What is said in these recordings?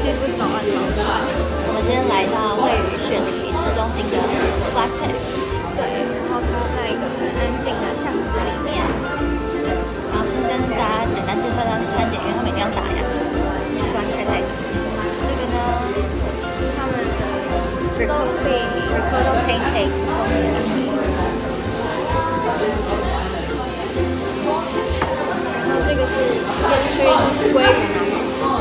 西不早安老板。 我们今天来到位于雪梨市中心的 Black Tech， 对，然后它在一个很安静的巷子里面。 然后先跟大家简单介绍一下餐点，因为他们一定要打烊，不然开太久。这个呢，他们的 ricotta pancakes 松饼。 然后这个是烟熏鲑鱼那种。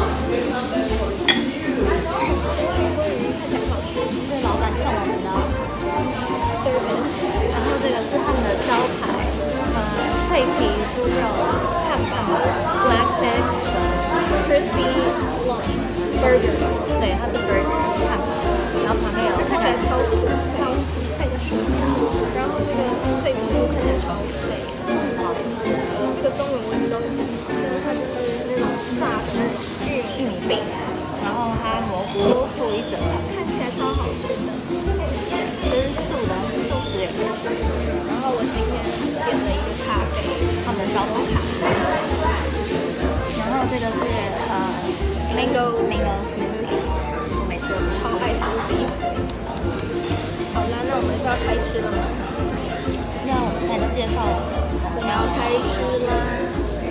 这是老板送我们的 service， 然后这个是他们的招牌，脆皮猪肉汉堡 ，black egg crispy loin burger， 对，它是 burger 汉堡，然后旁边有看起来超酥脆的薯条，然后这个脆皮猪看起来超脆，这个中文我也不知道是什么，但是它就是那种炸的那种玉米饼。 然后它蘑菇做一整盘， 看起来超好吃的， 这是素的，素食也可以吃。 然后我今天点了一个咖啡， 他们的招牌咖啡。然后这个是 mango smoothie， 我每次都超爱 smoothie。好啦，那我们就要开吃了吗？ 那我们菜都介绍完了， 我们要开吃啦。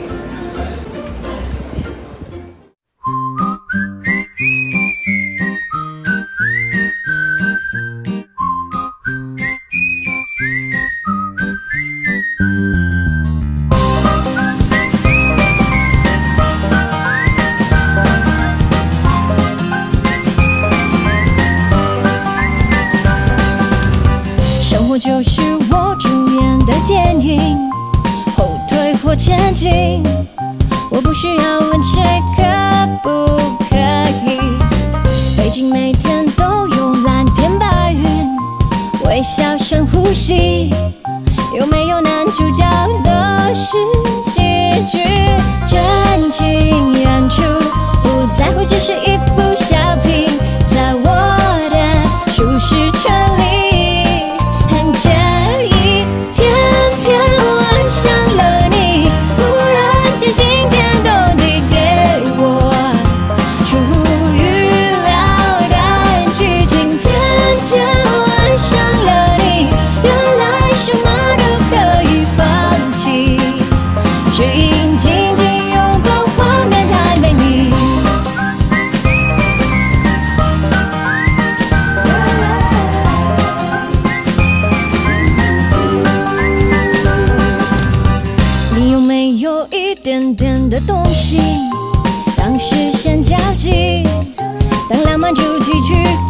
生活就是我主演的电影，后退或前进，我不需要问谁可不可以。北京每天都有蓝天白云，微笑深呼吸，有没有男主角都是喜剧，真情演出，不在乎只是一部小品，在我的舒适圈里。点点的东西，当视线交集，当浪漫主题曲